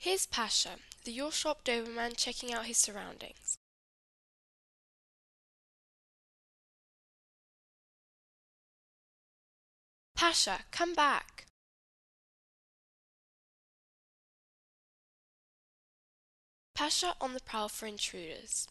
Here's Pasha, the Your Shop Doberman checking out his surroundings. Pasha, come back! Pasha on the prowl for intruders.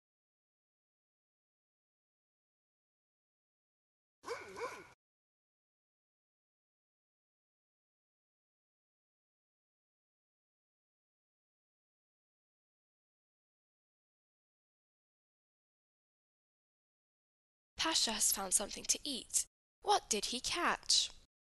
Pasha has found something to eat. What did he catch?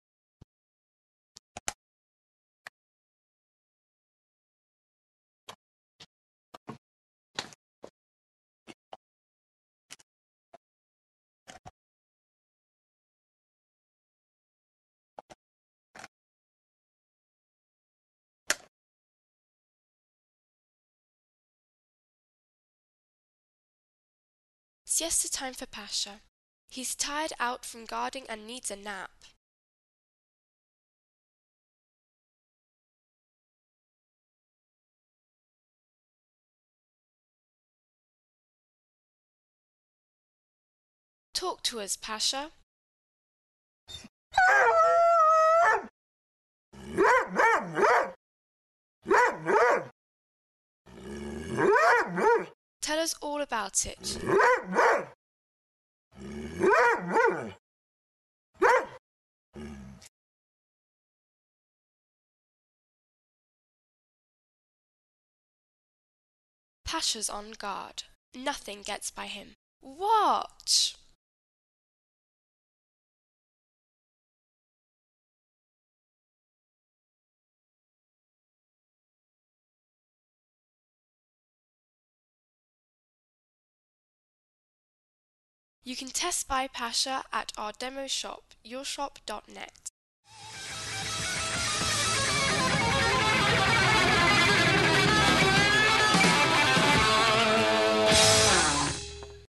Siesta time for Pasha. He's tired out from guarding and needs a nap. Talk to us, Pasha. Tell us all about it. Pasha's on guard. Nothing gets by him. Watch! You can test buy Pasha at our demo shop, yourshop.net.